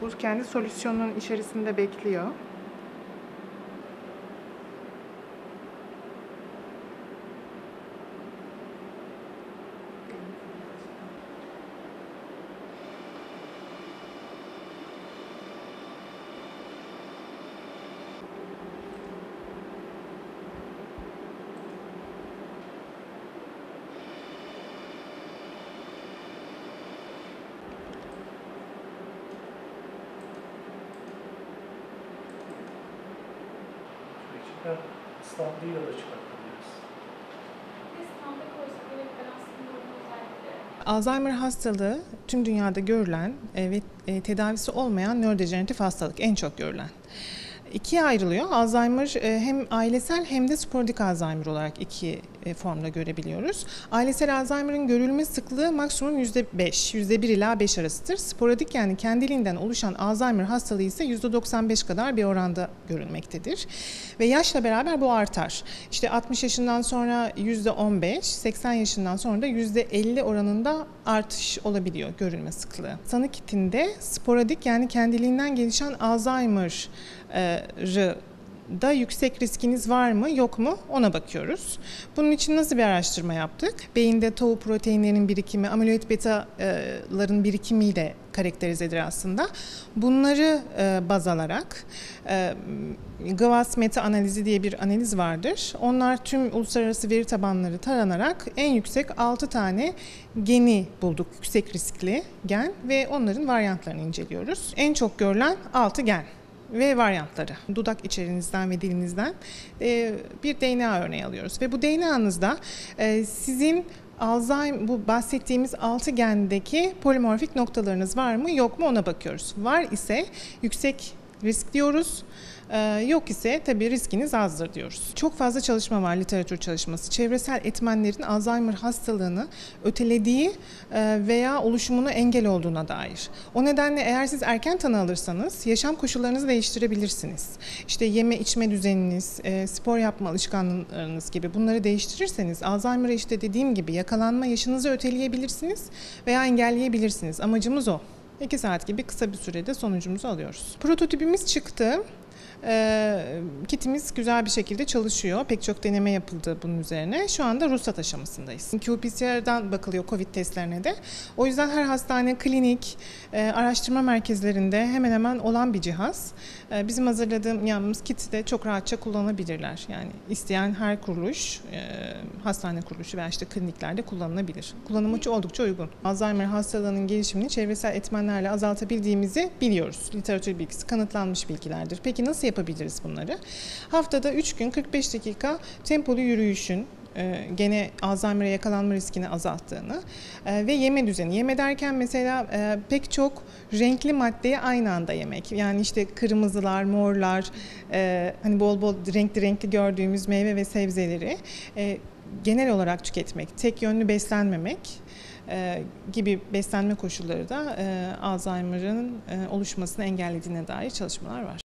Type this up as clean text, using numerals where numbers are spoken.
bu kendi solüsyonunun içerisinde bekliyor. Standıyla da çıkartabiliriz. Alzheimer hastalığı tüm dünyada görülen ve tedavisi olmayan nörodejeneratif hastalık, en çok görülen. İkiye ayrılıyor. Alzheimer hem ailesel hem de sporadik Alzheimer olarak iki formda görebiliyoruz. Ailesel Alzheimer'ın görülme sıklığı maksimum %5, %1 ila 5 arasıdır. Sporadik yani kendiliğinden oluşan Alzheimer hastalığı ise %95 kadar bir oranda görülmektedir. Ve yaşla beraber bu artar. İşte 60 yaşından sonra %15, 80 yaşından sonra da %50 oranında artış olabiliyor görülme sıklığı. Tanı kitinde sporadik yani kendiliğinden gelişen Alzheimer'ı da yüksek riskiniz var mı yok mu ona bakıyoruz. Bunun için nasıl bir araştırma yaptık? Beyinde tau proteinlerinin birikimi, amiloid betaların birikimiyle karakterizedir aslında. Bunları baz alarak GWAS meta analizi diye bir analiz vardır. Onlar tüm uluslararası veri tabanları taranarak en yüksek 6 tane geni bulduk, yüksek riskli gen ve onların varyantlarını inceliyoruz. En çok görülen 6 gen ve varyantları. Dudak içerinizden ve dilinizden bir DNA örneği alıyoruz. Ve bu DNA'nızda sizin Alzheimer, bu bahsettiğimiz 6 gendeki polimorfik noktalarınız var mı yok mu ona bakıyoruz. Var ise yüksek risk diyoruz. Yok ise tabii riskiniz azdır diyoruz. Çok fazla çalışma var, literatür çalışması. Çevresel etmenlerin Alzheimer hastalığını ötelediği veya oluşumuna engel olduğuna dair. O nedenle eğer siz erken tanı alırsanız yaşam koşullarınızı değiştirebilirsiniz. İşte yeme içme düzeniniz, spor yapma alışkanlıklarınız gibi bunları değiştirirseniz Alzheimer'a işte dediğim gibi yakalanma yaşınızı öteleyebilirsiniz veya engelleyebilirsiniz. Amacımız o. 2 saat gibi kısa bir sürede sonucumuzu alıyoruz. Prototipimiz çıktı. Kitimiz güzel bir şekilde çalışıyor. Pek çok deneme yapıldı bunun üzerine. Şu anda ruhsat aşamasındayız. qPCR'dan bakılıyor COVID testlerine de. O yüzden her hastane, klinik, araştırma merkezlerinde hemen hemen olan bir cihaz. Bizim hazırladığımız kiti de çok rahatça kullanabilirler. Yani isteyen her kuruluş, hastane kuruluşu veya işte kliniklerde kullanılabilir. Kullanımı oldukça uygun. Alzheimer hastalığının gelişimini çevresel etmenlerle azaltabildiğimizi biliyoruz. Literatür bilgisi kanıtlanmış bilgilerdir. Peki nasıl yapabiliriz bunları? Haftada 3 gün 45 dakika tempolu yürüyüşün gene Alzheimer'a yakalanma riskini azalttığını ve yeme düzeni. Yeme derken mesela pek çok renkli maddeyi aynı anda yemek. Yani işte kırmızılar, morlar, hani bol bol renkli gördüğümüz meyve ve sebzeleri genel olarak tüketmek, tek yönlü beslenmemek gibi beslenme koşulları da Alzheimer'ın oluşmasını engellediğine dair çalışmalar var.